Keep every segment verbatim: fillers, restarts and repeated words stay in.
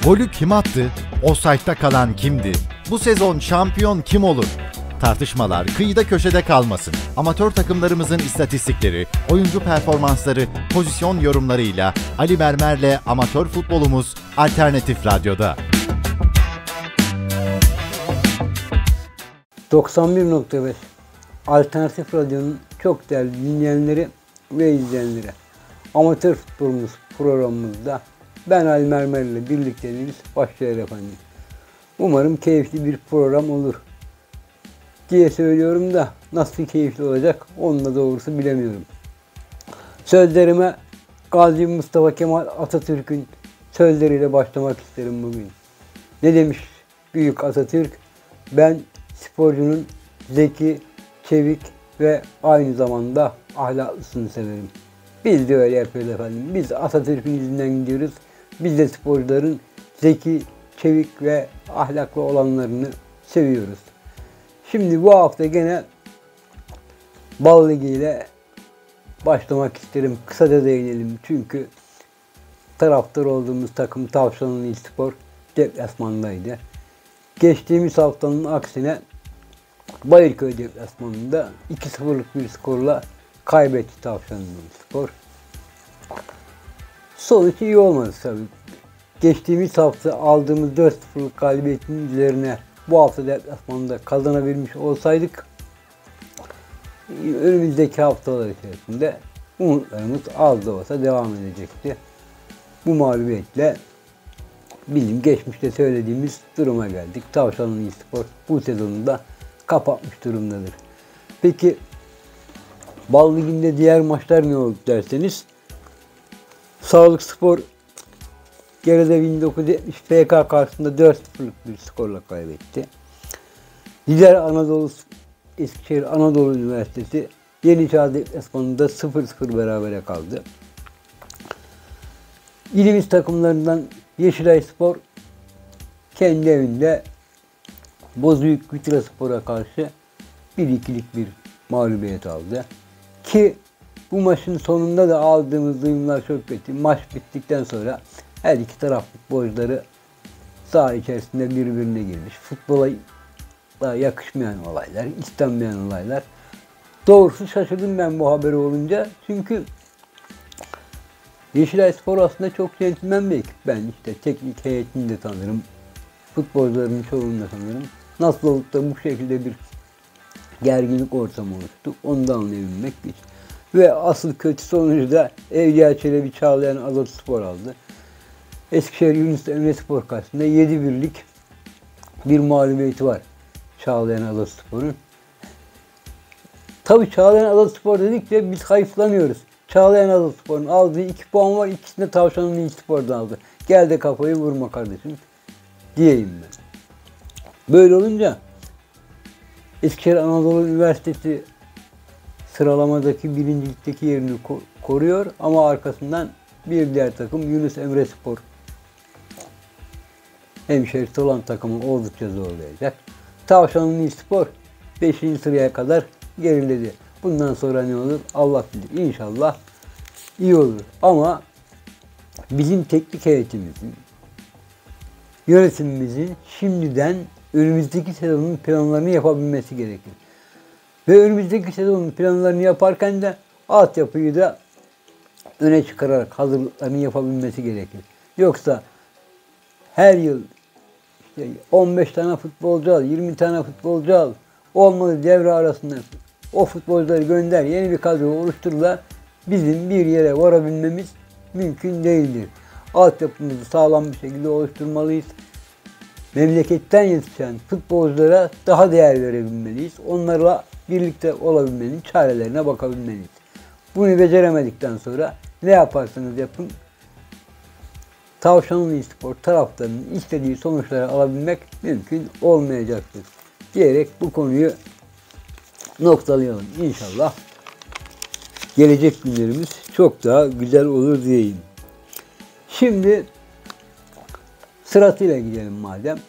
Golü kim attı? Offside'da kalan kimdi? Bu sezon şampiyon kim olur? Tartışmalar kıyıda köşede kalmasın. Amatör takımlarımızın istatistikleri, oyuncu performansları, pozisyon yorumlarıyla Ali Mermer'le Amatör Futbolumuz Alternatif Radyo'da. doksan bir nokta beş Alternatif Radyo'nun çok değerli dinleyenleri ve izleyenleri. Amatör Futbolumuz programımızda ben Ali Mermer ile birlikteliğimiz başlıyor efendim. Umarım keyifli bir program olur diye söylüyorum da nasıl keyifli olacak onu da doğrusu bilemiyorum. Sözlerime Gazi Mustafa Kemal Atatürk'ün sözleriyle başlamak isterim bugün. Ne demiş büyük Atatürk? Ben sporcunun zeki, çevik ve aynı zamanda ahlaklısını severim. Biz de öyle yapıyoruz efendim. Biz Atatürk'ün izinden gidiyoruz. Biz de sporcuların zeki, çevik ve ahlaklı olanlarını seviyoruz. Şimdi bu hafta gene Bal Ligi ile başlamak isterim. Kısaca değinelim çünkü taraftar olduğumuz takım Tavşanlıspor deplasmandaydı. Geçtiğimiz haftanın aksine Bayırköy deplasmanında iki sıfırlık bir skorla kaybetti Tavşanlıspor. Sonuç iyi olmadı tabii. Geçtiğimiz hafta aldığımız dört sıfırlık galibiyetin üzerine bu hafta deplasmanda kazanabilmiş olsaydık önümüzdeki haftalar içerisinde umutlarımız az da olsa devam edecekti. Bu mağlubiyetle bizim geçmişte söylediğimiz duruma geldik. Tavşanlıspor bu sezonu da kapatmış durumdadır. Peki Bal Ligi'nde diğer maçlar ne oldu derseniz, Sağlıkspor geride bin dokuz yüz yetmiş F K karşısında dört sıfırlık bir skorla kaybetti. Lider Anadolu Eskişehir Anadolu Üniversitesi Yeni Çağ deplasmanında sıfır sıfır berabere kaldı. İlimiz takımlarından Yeşilayspor kendi evinde Bozüyük Vitraspor'a karşı bir ikilik bir mağlubiyet aldı. Ki bu maçın sonunda da aldığımız duyumlar çok kötü. Maç bittikten sonra her iki taraf futbolcuları saha içerisinde birbirine girmiş. Futbola da yakışmayan olaylar, istenmeyen olaylar. Doğrusu şaşırdım ben bu haberi olunca. Çünkü Yeşilayspor aslında çok centilmen bir ekip. Ben işte teknik heyetini de tanırım. Futbolcuların çoğunu da tanırım. Nasıl olup da bu şekilde bir gerginlik ortamı oluştu, onu da anlayabilmek güç. Ve asıl kötü sonucu da Evliya Çelebi Çağlayan Azotspor aldı. Eskişehir Yunus Emre Spor karşısında yedi birlik bir mağlubiyeti var Çağlayan Azotspor'un. Tabii Çağlayan Azotspor dedikçe biz hayıflanıyoruz. Çağlayan Azotspor'un aldığı iki puan var, ikisini de Tavşanlıspor'dan aldı. Gel de kafayı vurma kardeşim diyeyim ben. Böyle olunca Eskişehir Anadolu Üniversitesi sıralamadaki birincilikteki yerini koruyor ama arkasından bir diğer takım Yunus Emre Spor hemşerisi olan takımı oldukça zorlayacak. Tavşanlıspor beşinci sıraya kadar geriledi. Bundan sonra ne olur Allah bilir. İnşallah iyi olur. Ama bizim teknik heyetimizin, yönetimimizin şimdiden önümüzdeki sezonun planlarını yapabilmesi gerekir. Ve önümüzdeki sezonun planlarını yaparken de altyapıyı da öne çıkararak hazırlıklarını yapabilmesi gerekir. Yoksa her yıl işte on beş tane futbolcu al, yirmi tane futbolcu al, olmadı devre arasında o futbolcuları gönder, yeni bir kadro oluştururlar. Bizim bir yere varabilmemiz mümkün değildir. Altyapımızı sağlam bir şekilde oluşturmalıyız. Memleketten yetişen futbolculara daha değer verebilmeliyiz. Onlarla birlikte olabilmenin çarelerine bakabilmeliyiz. Bunu beceremedikten sonra ne yaparsanız yapın Tavşanlıspor taraftarının istediği sonuçları alabilmek mümkün olmayacaktır diyerek bu konuyu noktalayalım. İnşallah gelecek günlerimiz çok daha güzel olur diyeyim. Şimdi sırasıyla gidelim madem.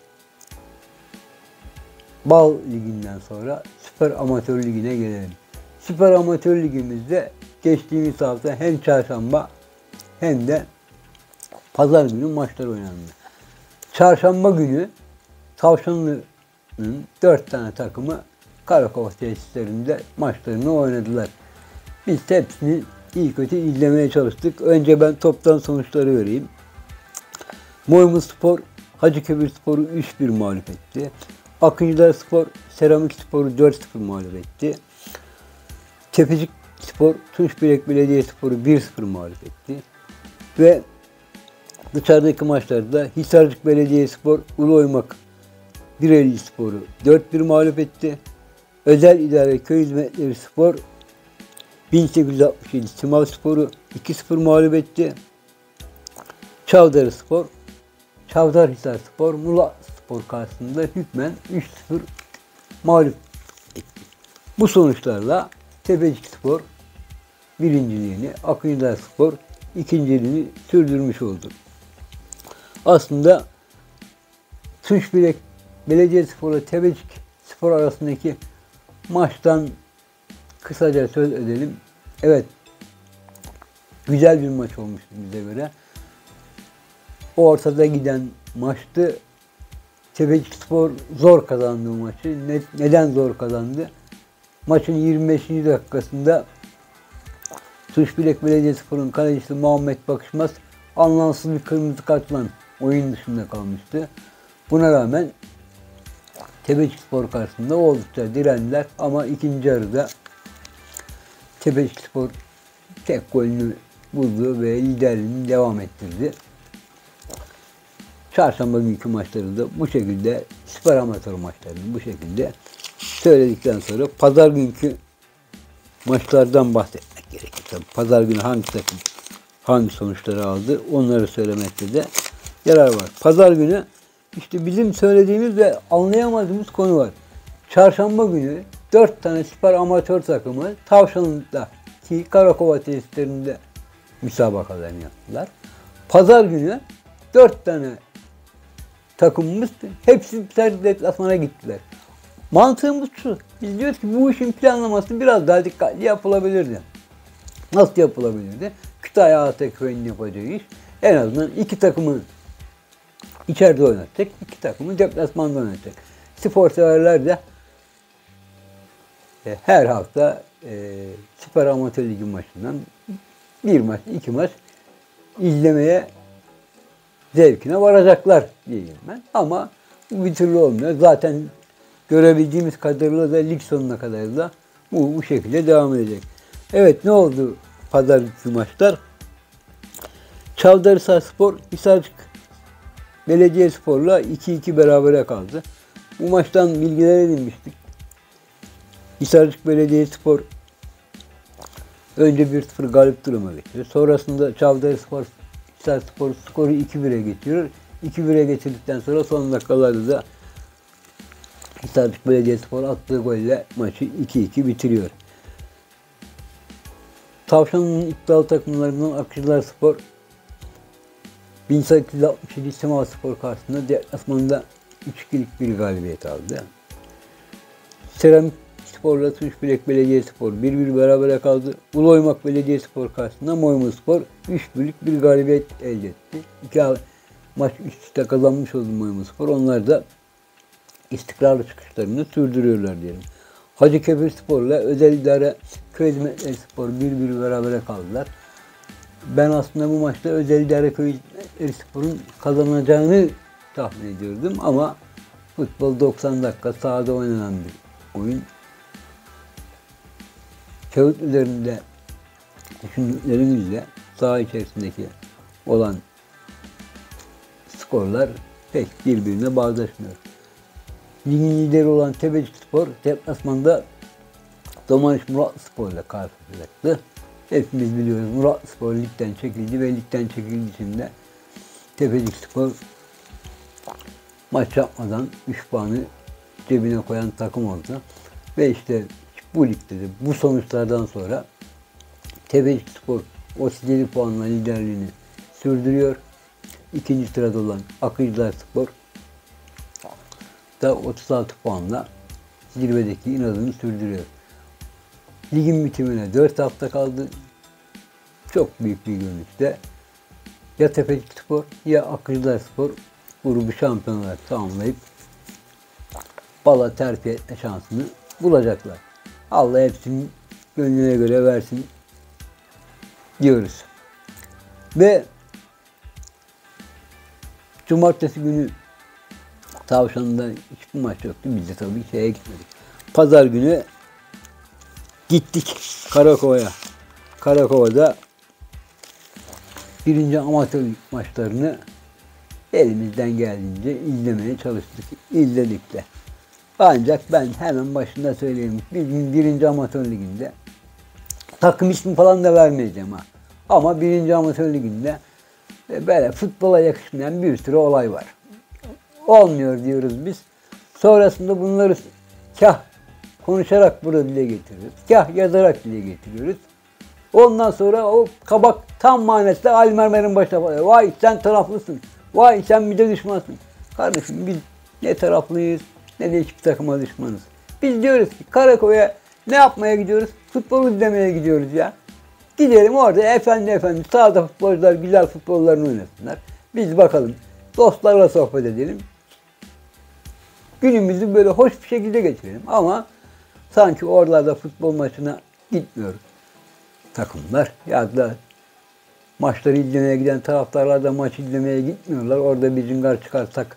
Bal Ligi'nden sonra Süper Amatör Ligi'ne gelelim. Süper Amatör Ligimizde geçtiğimiz hafta hem çarşamba hem de pazar günü maçlar oynandı. Çarşamba günü Tavşanlı'nın dört tane takımı Karakova tesislerinde maçlarını oynadılar. Biz hepsini iyi kötü izlemeye çalıştık. Önce ben toptan sonuçları vereyim. Moymuzspor Hacıkebirspor'u üç bir mağlup etti. Akıncılarspor Seramikspor'u dört sıfır mağlup etti. Tepecikspor Tunçbirek Belediyespor'u bir sıfır mağlup etti. Ve dışarıdaki maçlarda Hisarcık Belediyespor Uluoymak Birelispor'u dört bir mağlup etti. Özel İdare Köy Hizmetleri Spor bin sekiz yüz altmış yedi Simavspor'u iki sıfır mağlup etti. Çavdarspor Çavdarhisarspor Muğlaspor karşısında hükmen üç sıfır mağlup etti. Bu sonuçlarla Tepecikspor birinciliğini, Akıncılarspor ikinciliğini sürdürmüş oldu. Aslında Tunçbirek Belediyespor ile Tepecikspor arasındaki maçtan kısaca söz edelim. Evet, güzel bir maç olmuştu bize göre. Ortada giden maçtı. Tepecikspor zor kazandı maçı. Ne, neden zor kazandı? Maçın yirmi beşinci dakikasında Tunçbirek Belediyespor'un kalecisi Muhammed Bakışmaz anlamsız bir kırmızı kartla oyun dışında kalmıştı. Buna rağmen Tepecikspor karşısında oldukça direndiler ama ikinci yarıda Tepecikspor tek golünü buldu ve liderliğini devam ettirdi. Çarşamba günkü maçları da bu şekilde, spor amatör maçlarını bu şekilde söyledikten sonra pazar günkü maçlardan bahsetmek gerekir. Tabii pazar günü hangi takım hangi sonuçları aldı onları söylemekte de yarar var. Pazar günü işte bizim söylediğimiz ve anlayamadığımız konu var. Çarşamba günü dört tane spor amatör takımı Tavşanlı'daki Karakova tesislerinde müsabakalarını yaptılar. Pazar günü dört tane takımımız hepsi bir deplasmana gittiler. Mantığımız şu. Biz diyoruz ki bu işin planlaması biraz daha dikkatli yapılabilirdi. Nasıl yapılabilirdi? Kütahya Ataköy'ün yapacağı iş en azından iki takımı içeride oynatacak, iki takımı deplasmanda oynatacak. Spor severler de e, her hafta e, Süper Amatör Ligi maçından bir maç, iki maç izlemeye zevkine varacaklar diyeyim ben. Ama bu bir türlü olmuyor. Zaten görebildiğimiz kadarıyla da lig sonuna kadar da bu, bu şekilde devam edecek. Evet, ne oldu pazar günkü maçlar? Çavdarhisarspor Hisarcık Belediyespor'la iki iki berabere kaldı. Bu maçtan bilgiler edinmiştik. Hisarcık Belediyespor önce bir sıfır galip duruma geçiyor. Sonrasında Çavdarhisar Hisarspor skoru iki bire getiriyor. iki bire getirdikten sonra son dakikalarda da Hisarcık Belediyespor attığı golle maçı iki iki bitiriyor. Tavşan'ın iddialı takımlarından Akıncılarspor bin sekiz yüz altmış yedi Simavspor karşısında deplasmanda üç ikilik bir galibiyet aldı. Seramikspor'la Tunçbirek Belediyespor bir bir berabere kaldı. Uluoymak Belediyespor karşısında Moymuzspor üç birlik bir galibiyet elde etti. İki maç üst üste kazanmış oldu Moymuzspor. Onlar da istikrarlı çıkışlarını sürdürüyorlar diyelim. Hacıkebirspor'la Özel İdare Köy Hizmetleri Spor bir bir berabere kaldılar. Ben aslında bu maçta Özel İdare Köy Hizmetleri Spor'un kazanacağını tahmin ediyordum ama futbol doksan dakika sahada oynanan bir oyun. Kağıt üzerinde düşündüklerimizle saha içerisindeki olan skorlar pek birbirine bağdaşmıyor. Ligin lideri olan Tepecikspor deplasmanda Domaniş Muratspor ile karşılaşacaktı. Hepimiz biliyoruz, Muratspor ligden çekildi ve ligden çekildiği için de Tepecikspor maç yapmadan üç puanı cebine koyan takım oldu. Ve işte bu ligde de bu sonuçlardan sonra Tepecikspor otuz yedi puanla liderliğini sürdürüyor. İkinci sırada olan Akıncılarspor da otuz altı puanla zirvedeki inadını sürdürüyor. Ligin bitimine dört hafta kaldı. Çok büyük bir görünüşte ya Tepecikspor ya Akıncılarspor grubu şampiyon olarak tamamlayıp bala terfi etme şansını bulacaklar. Allah hepsinin gönlüne göre versin diyoruz. Ve cumartesi günü Tavşan'da hiçbir maç yoktu. Biz de tabii şeye gitmedik. Pazar günü gittik Karakova'ya. Karakova'da birinci amatör maçlarını elimizden geldiğince izlemeye çalıştık. İzledik de. Ancak ben hemen başında söyleyeyim. Bizim birinci amatör liginde takım ismi falan da vermeyeceğim ha. Ama birinci amatör liginde böyle futbola yakışmayan bir sürü olay var. Olmuyor diyoruz biz. Sonrasında bunları kah konuşarak burada dile getiriyoruz. Kah yazarak dile getiriyoruz. Ondan sonra o kabak tam manasıyla Ali Mermer'in başına bağlıyor. Vay sen taraflısın. Vay sen bir de düşmansın. Kardeşim biz ne taraflıyız ne de hiçbir takıma düşmanız. Biz diyoruz ki Karakova'ya ne yapmaya gidiyoruz? Futbol izlemeye gidiyoruz ya. Gidelim orada efendi efendi sahada futbolcular güzel futbollarını oynasınlar. Biz bakalım dostlarla sohbet edelim. Günümüzü böyle hoş bir şekilde geçirelim. Ama sanki oralarda futbol maçına gitmiyor takımlar. Ya da maçları izlemeye giden taraftarlar da maç izlemeye gitmiyorlar. Orada bir cıngar çıkarsak,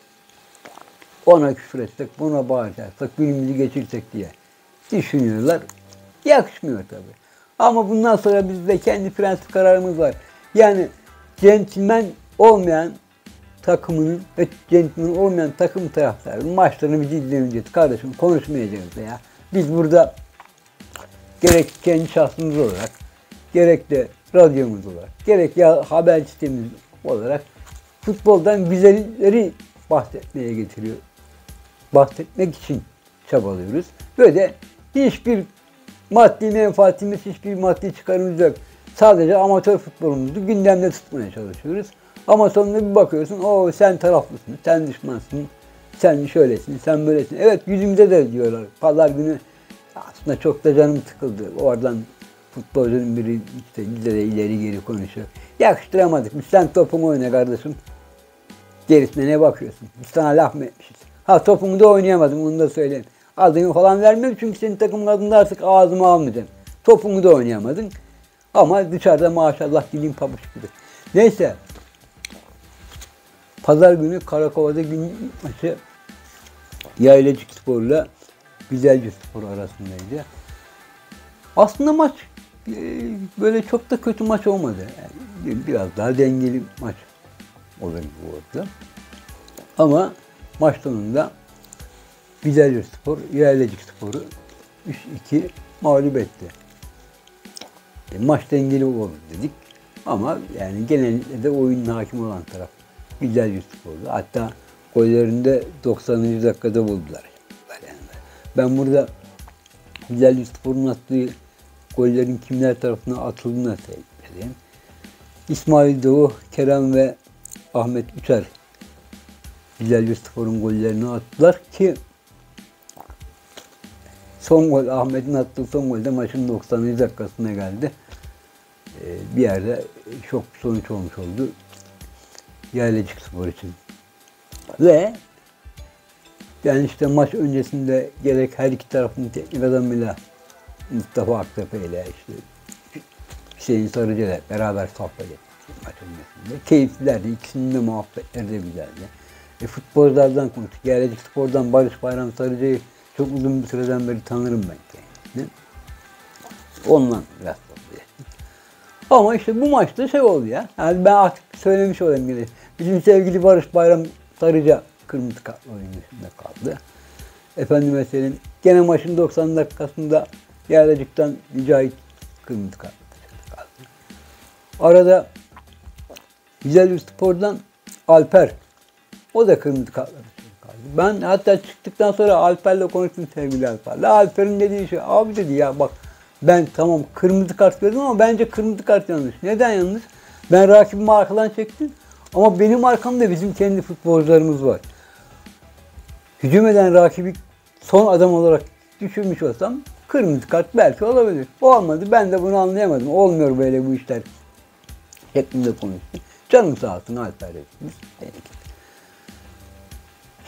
ona küfür etsek, buna bağıracaksak, günümüzü geçirsek diye düşünüyorlar. Yakışmıyor tabii. Ama bundan sonra bizde kendi prensip kararımız var. Yani centilmen olmayan takımının ve centilmen olmayan takım taraftarının maçlarını biz izlemeyeceğiz. Kardeşim konuşmayacağız ya. Biz burada gerek kendi şahsımız olarak, gerek de radyomuz olarak, gerek ya haber sistemimiz olarak futboldan güzellikleri bahsetmeye getiriyor. Bahsetmek için çabalıyoruz. Böyle hiçbir maddi menfaatimiz, hiçbir maddi çıkarımız yok. Sadece amatör futbolumuzu gündemde tutmaya çalışıyoruz. Ama sonunda bir bakıyorsun, o sen taraflısın, sen düşmansın, sen şöylesin, sen böylesin. Evet yüzümüze de diyorlar. Pazar günü aslında çok da canım sıkıldı. Oradan futbolcunun biri işte bize de ileri geri konuşuyor. Yakıştıramadık. Biz sen topunu oyna kardeşim. Gerisine ne bakıyorsun? Biz sana laf mı etmişiz? Ha topumu da oynayamadım, onu da söyleyeyim. Adını falan vermem çünkü senin takımın adını artık ağzıma almayacağım. Topumu da oynayamadın. Ama dışarıda maşallah dilin pabuç gibi. Neyse. Pazar günü Karakova'da gün maçı Yaylecik Spor'la Güzelce Spor arasındaydı. Aslında maç böyle çok da kötü maç olmadı. Yani biraz daha dengeli maç olur gibi oldu. Ama maç sonunda Güzelce Spor, Yaylecik Spor'u üç iki mağlup etti. E, maç dengeli olur dedik. Ama yani genellikle de oyunun hakim olan taraf Güzelce Spor'du. Hatta gollerinde doksanıncı dakikada buldular. Yani ben burada Güzelce Spor'un attığı gollerin kimler tarafından atıldığını söyleyeyim. İsmail Doğu, Kerem ve Ahmet Uçar Güzelce Spor'un gollerini attılar ki son gol, Ahmet'in attığı son gol de maçın doksanıncı dakikasına geldi. Ee, bir yerde şok bir sonuç olmuş oldu Yaylecik Spor için. Ve yani işte maç öncesinde gerek her iki tarafın teknik adamıyla Mustafa Aktepe ile işte Hüseyin Sarıcı ile beraber sohbet ettik maç öncesinde. Keyiflilerdi. İkisinin de muhabbetleri de güzeldi. E, futbolculardan konuştuk. Yaylecik Spor'dan Barış Bayram Sarıcı'yı çok uzun bir süreden beri tanırım ben kendisini. Ondan biraz sohbet ettik. Ama işte bu maçta şey oldu ya. Yani ben artık söylemiş olayım yine. Bizim sevgili Barış Bayram Sarıcı kırmızı kartla oyun dışında kaldı. Efendime söyleyeyim. Gene maçın doksan dakikasında Yaylecik'ten Mücahit kırmızı kartla kaldı. Arada Güzelce Spor'dan Alper. O da kırmızı kartla kaldı. Ben hatta çıktıktan sonra Alper'le konuştum sevgili Alper'le. Alper'in dediği şey, abi dedi ya bak ben tamam kırmızı kart verdim ama bence kırmızı kart yanlış. Neden yanlış? Ben rakibimi arkadan çektim ama benim arkamda bizim kendi futbolcularımız var. Hücum eden rakibi son adam olarak düşürmüş olsam kırmızı kart belki olabilir. Olmadı. Ben de bunu anlayamadım. Olmuyor böyle bu işler şeklinde konuştum. Canım sağ olsun Alper dediniz.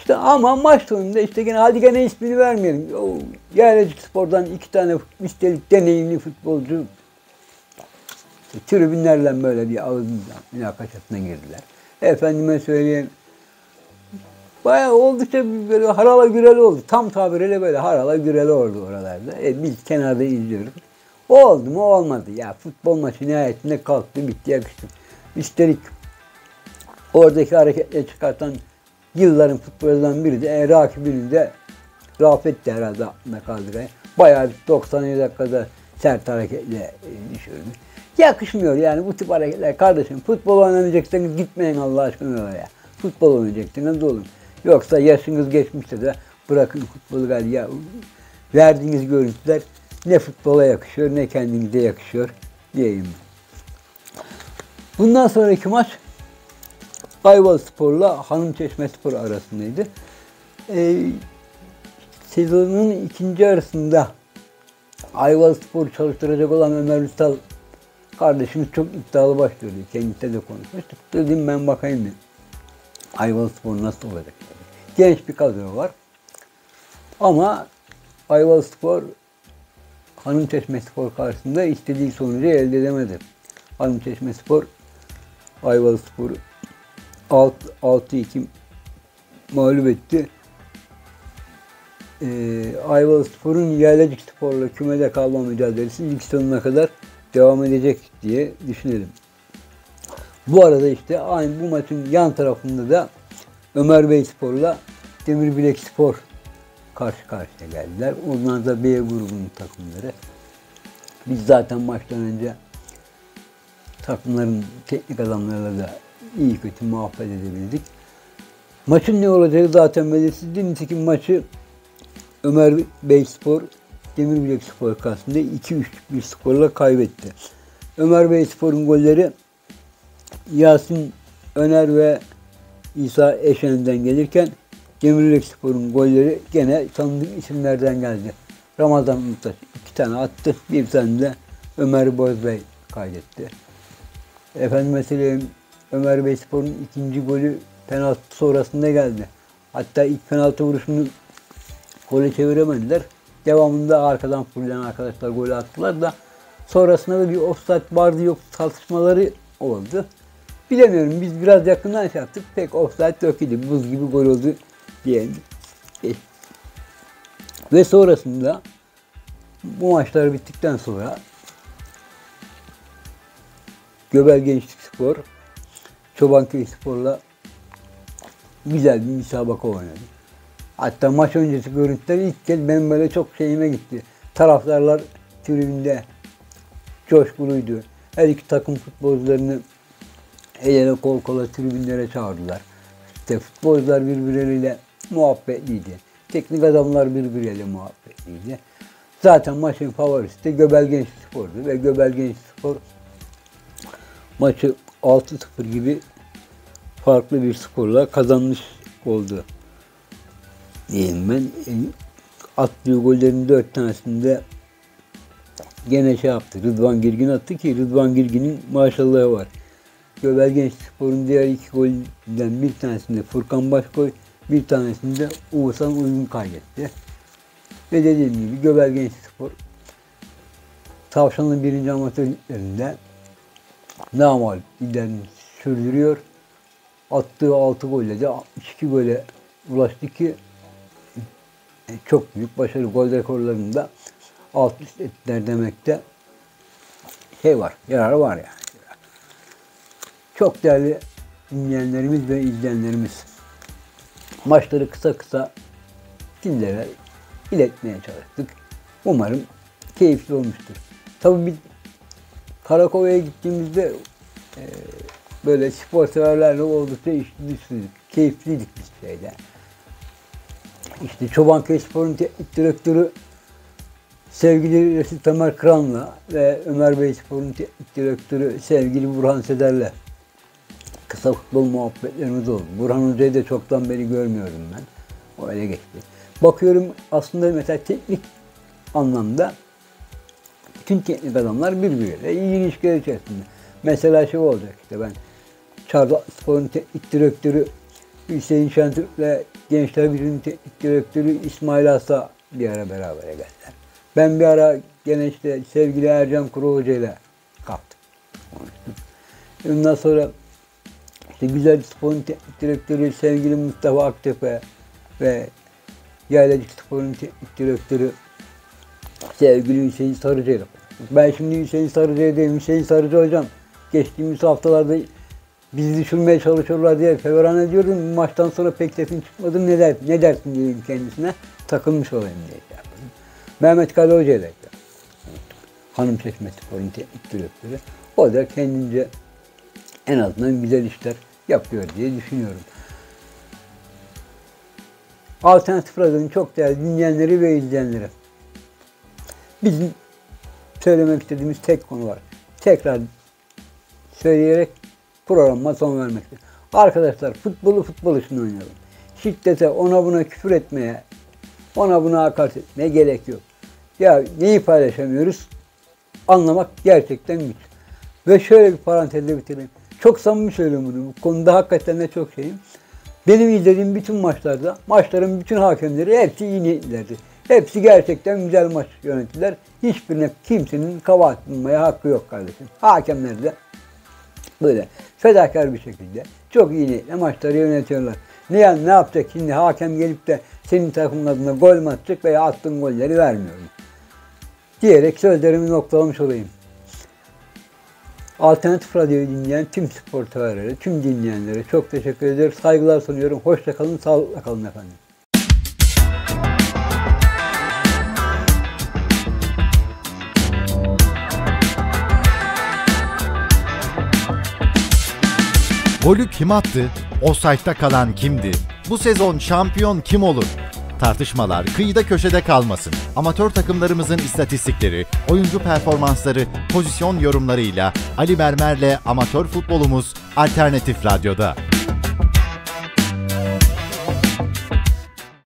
İşte ama maç sonunda işte gene hadi gene ismini vermeyelim. O Yaylacık Spor'dan iki tane üstelik deneyimli futbolcu işte, tribünlerle böyle bir ağzından münakaşasına girdiler. Efendime söyleyeyim. Bayağı oldukça böyle harala güreli oldu. Tam tabiriyle böyle harala güreli oldu oralarda. E, biz kenarda izliyoruz. O oldu mu olmadı. Ya futbol maçı nihayetinde kalktı, bitti, yakıştı. Üstelik oradaki hareketle çıkartan yılların futbolcularından biri de e, rakibinin de Rafet'ti herhalde aklına kaldı. Bayağı doksan dakikada sert hareketle e, düşürdü. Yakışmıyor yani bu tip hareketler. Kardeşim futbol oynanacaksınız gitmeyin Allah aşkına oraya. Futbol oynayacaksınız olun. Yoksa yaşınız geçmişse de bırakın futbolu galiba. Ya, verdiğiniz görüntüler ne futbola yakışıyor ne kendinize yakışıyor diyeyim. Bundan sonraki maç Ayvalıkspor'la Hanımçeşmespor arasındaydı. Ee, sezonun ikinci arasında Ayvalıkspor'u çalıştıracak olan Ömer Üstal kardeşimiz çok iddialı başlıyordu. Kendisiyle de konuşmuştuk. Dedim ben bakayım bir. Ayvalıkspor nasıl olacak? Genç bir kadro var. Ama Ayvalıkspor Hanımçeşmespor karşısında istediği sonucu elde edemedi. Hanımçeşmespor Ayvalıkspor'u altı iki mağlup etti. Ee, Ayvalıkspor'un Yaylacık Spor'la kümede kalma mücadelesi lig sonuna kadar devam edecek diye düşünelim. Bu arada işte aynı bu maçın yan tarafında da Ömer Bey Spor'la Demirbilek Spor karşı karşıya geldiler. Onlar da B grubunun takımları. Biz zaten maçtan önce takımların teknik adamlarıyla da iyi kötü muhabbet edebildik. Maçın ne olacağı zaten belirsizdi. Nitekim maçı Ömer Bey Spor Demirbilek Spor karşısında iki üçlük bir skorla kaybetti. Ömer Bey Spor'un golleri Yasin Öner ve İsa Eşen'den gelirken Demirbilek Spor'un golleri gene tanıdık isimlerden geldi. Ramazan Umutaş iki tane attı. Bir tane de Ömer Bozbey kaydetti. Efendim mesela Ömer Bey Spor'un ikinci golü penaltı sonrasında geldi. Hatta ilk penaltı vuruşunu gole çeviremediler. Devamında arkadan fırlayan arkadaşlar golü attılar da sonrasında da bir offside vardı yok tartışmaları oldu. Bilemiyorum biz biraz yakından şey yaptık. Pek offside yok idi. Buz gibi gol oldu diyelim. Ve sonrasında bu maçlar bittikten sonra Göbel Gençlik Spor Çobanköy Spor'la güzel bir müsabaka oynadı. Hatta maç öncesi görüntüler ilk kez benim böyle çok şeyime gitti. Taraftarlar tribünde coşkuluydu. Her iki takım futbolcularını el ele kol kola tribünlere çağırdılar. İşte futbolcular birbirleriyle muhabbetliydi. Teknik adamlar birbirleriyle muhabbetliydi. Zaten maçın favorisi de Göbel Gençlik Spor'du ve Göbel Gençlik Spor maçı altı sıfır gibi farklı bir skorla kazanmış oldu. Diyeyim ben. Attığı gollerin dört tanesinde gene şey yaptı. Rıdvan Girgin attı ki Rıdvan Girgin'in maşallahı var. Göbel Gençlik Spor'un diğer iki golden bir tanesinde Furkan Başkoy, bir tanesinde Oğuzhan Uygun kaydetti. Ve dediğim gibi Göbel Gençlik Spor Tavşanlı birinci amatör liglerinde namağlup liderini sürdürüyor. Attığı altı golle de altmış iki gole ulaştı ki çok büyük başarı. Gol rekorlarında alt üst ettiler demekte şey var, yarar var yani. Çok değerli dinleyenlerimiz ve izleyenlerimiz, maçları kısa kısa sizlere iletmeye çalıştık. Umarım keyifli olmuştur. Tabii biz Karakova'ya gittiğimizde e, böyle spor severlerle oldukça işliydik, keyifliydik biz şeyde. İşte Çobanköy Spor'un teknik direktörü sevgili Resul Tamer Kıran'la ve Ömer Bey Spor'un teknik direktörü sevgili Burhan Seder'le kısa futbol muhabbetlerimiz oldu. Burhan Hoca'yı da çoktan beri görmüyordum ben. O öyle geçti. Bakıyorum aslında mesela teknik anlamda bütün teknik adamlar birbiriyle iyi ilişkiler içerisinde. Mesela şey olacak işte ben Çardak Spor'un teknik direktörü Hüseyin Şentürk'le Gençler Birliği Teknik Direktörü İsmail Asa bir ara beraber geldiler. Ben bir ara gene işte sevgili Ercan Kuru Hoca ile kalktım. Konuştum. Ondan sonra işte Güzel Spor'un teknik direktörü sevgili Mustafa Aktepe ve Yaylacık Spor'un teknik direktörü sevgili Hüseyin Sarıcı ile konuştum. Ben şimdi Hüseyin Sarıcı'ya diyeyim, Hüseyin Sarıcı hocam geçtiğimiz haftalarda bizi düşürmeye çalışıyorlar diye feveran ediyordum. Bu maçtan sonra pek sesin çıkmadı. Ne, der, ne dersin diyeyim kendisine. Takılmış olayım diye şey yaptım. Mehmet Kale Hoca ile Hanımçeşme Spor'un teknik direktörü. O da kendince en azından güzel işler yapıyor diye düşünüyorum. Alternatif Radyo'nun çok değerli dinleyenleri ve izleyenleri. Bizim söylemek istediğimiz tek konu var. Tekrar söyleyerek programa son vermekte. Arkadaşlar futbolu futbol için oynayalım. Şiddete, ona buna küfür etmeye, ona buna hakaret etmeye gerek yok. Ya neyi paylaşamıyoruz? Anlamak gerçekten güç. Ve şöyle bir parantezle bitireyim. Çok samimi söylüyorum bunu. Bu konuda hakikaten de çok şeyim. Benim izlediğim bütün maçlarda, maçların bütün hakemleri hepsi iyi niyetlilerdi. Hepsi gerçekten güzel maç yönettiler. Hiçbirine kimsenin kabahat bulmaya hakkı yok kardeşim. Hakemler de böyle fedakar bir şekilde çok iyi niyetle maçları yönetiyorlar. Ne yani ne yapacak şimdi hakem gelip de senin takımın adına gol mü atacak veya attığın golleri vermiyor mu? Diyerek sözlerimi noktalamış olayım. Alternatif Radyo'yu dinleyen tüm spor severlere, tüm dinleyenlere çok teşekkür ederim. Saygılar sunuyorum. Hoşça kalın, sağlıkla kalın efendim. Golü kim attı? Offside'da kalan kimdi? Bu sezon şampiyon kim olur? Tartışmalar kıyıda köşede kalmasın. Amatör takımlarımızın istatistikleri, oyuncu performansları, pozisyon yorumlarıyla Ali Mermer'le Amatör Futbolumuz Alternatif Radyo'da.